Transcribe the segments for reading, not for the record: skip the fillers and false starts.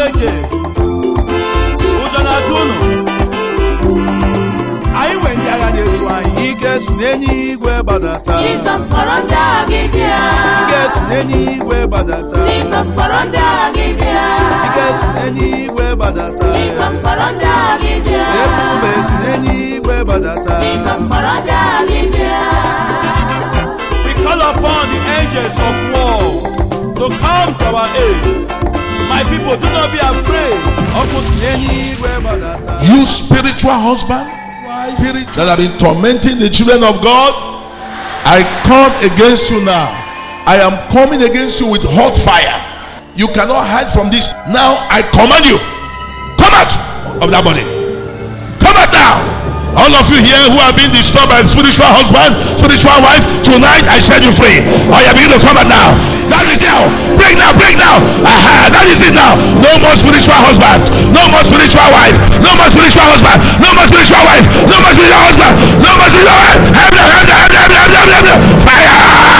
Chineke ụjọ na-atụ unu. Anyị nwere ndị agha na-eso anyị. Ike si n'eluigwe gbadata. Jesus kpọrọ ndị agha gị bịa. Ike si n'eluigwe gbadata. Jesus kpọrọ ndị agha gị bịa. Ike si n'eluigwe gbadata. Jesus kpọrọ ndị agha gị bịa. Ebube si n'eluigwe gbadata. Jesus kpọrọ ndị agha gị bịa. We call upon the angels of war to come to our aid. My people, do not be afraid. You spiritual husband, spirit that have been tormenting the children of God, I come against you now. I am coming against you with hot fire. You cannot hide from this. Now I command you, come out of that body. Come out now. All of you here who have been disturbed by spiritual husband, spiritual wife, tonight I set you free. Oh, you begin to come out now. That is now. Break now, break now. Aha, that is it now. No more spiritual husband, no more spiritual wife, no more spiritual husband, no more spiritual wife, no more spiritual husband, no more spiritual wife. Fire!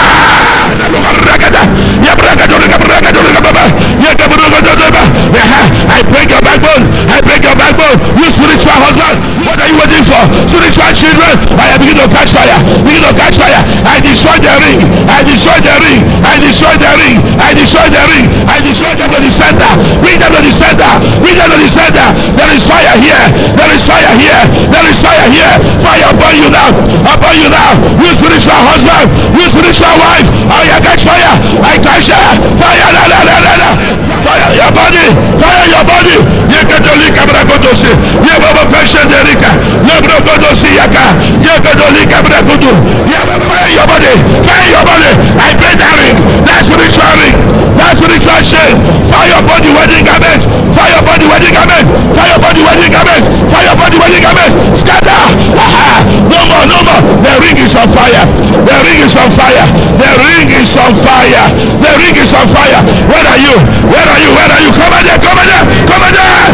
I break your backbone. I break your backbone. You spiritual husband, what are you waiting for? Spiritual children, I begin to catch fire. Begin to catch fire. I destroy the ring. I destroy the ring. I destroy the ring. I destroy the ring. I destroy them to the center. Bring them to the center. Bring them to the center. There is fire here. There is fire here. There is fire here. Fire upon you now. Upon you now. You spiritual husband. You spiritual wife. I catch fire. I catch fire. Fire. La, la, la, la, la. Fire your body. Fire your body. You get the link. You have a patient Erika. You have a Yaka. You have a link. You have a fire your body. Fire your body. I break that ring. That spiritual ring. That spiritual chain. Fire your body wedding garment. Fire your body wedding garment. Fire your body wedding garment. Fire your body wedding garment. Scatter. Aha. No more, no more. The ring is on fire. The ring is on fire. The ring is on fire. The ring is on fire. Where are you? Where are you? Where are you? Come on there. Come on there. Come on there.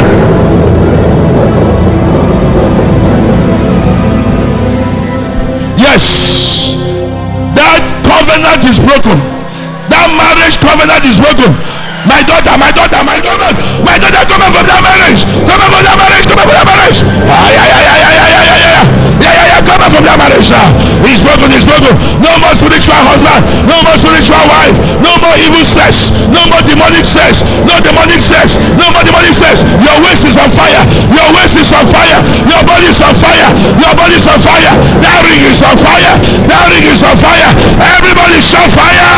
Yes. That covenant is broken. That marriage covenant is broken. My daughter, my daughter, my daughter, my daughter, come out from that marriage. Come out from that marriage. Come out from that marriage. Come out from that marriage now. It's broken, it's broken. No more spiritual husband. No more spiritual wife. No more evil sex. No more demonic sex. No demonic sex. No more demonic sex. Your waist is on fire. Your waist is on fire. Your body is on fire. Your body is on fire. That ring is on fire. That ring is on fire. Everybody shout fire.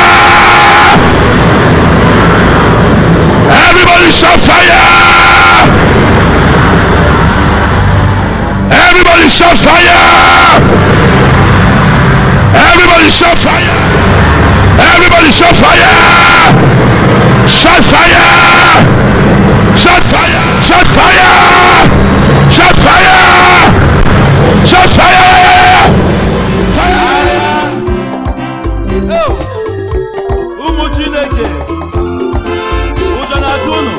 Everybody shout fire. Everybody shout fire. Everybody shout fire. Everybody shout fire. Shout fire. Shout fire. Shout fire. Shout fire. Shout fire. Fire. Oh, ụmụ Chineke ụjọ na-atụ unu.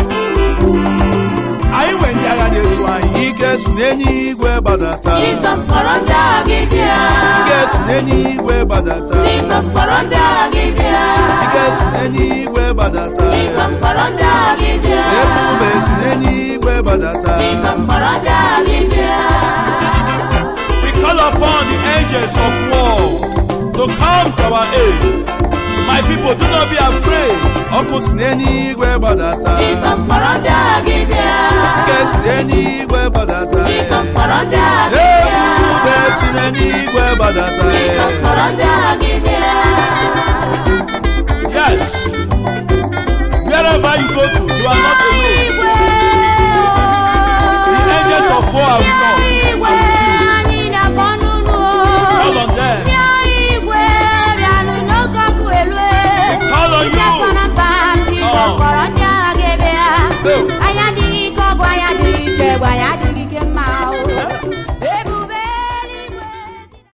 Anyị nwere ndị agha na-eso anyị. Ike si n'eluigwe gbadata. Jesus kpọrọ ndị agha gị bịa. Ike si n'eluigwe gbadata. Jesus kpọrọ ndị agha gị bịa. Ike si n'eluigwe gbadata. Jesus kpọrọ ndị agha gị bịa. Ebube si n'eluigwe gbadata. Jesus kpọrọ ndị agha gị bịa. We call upon the angels of war to come to our aid. My people, do not be afraid. Ọkụ si n'eluigwe gbadata. Jesus kpọrọ ndị agha gị bịa. Ike si n'eluigwe gbadata. Jesus kpọrọ ndị agha gị bịa. Ebube si n'eluigwe gbadata. Jesus kpọrọ ndị agha gị bịa. Yes. Wherever you go to, you are not alone. The angels of war are with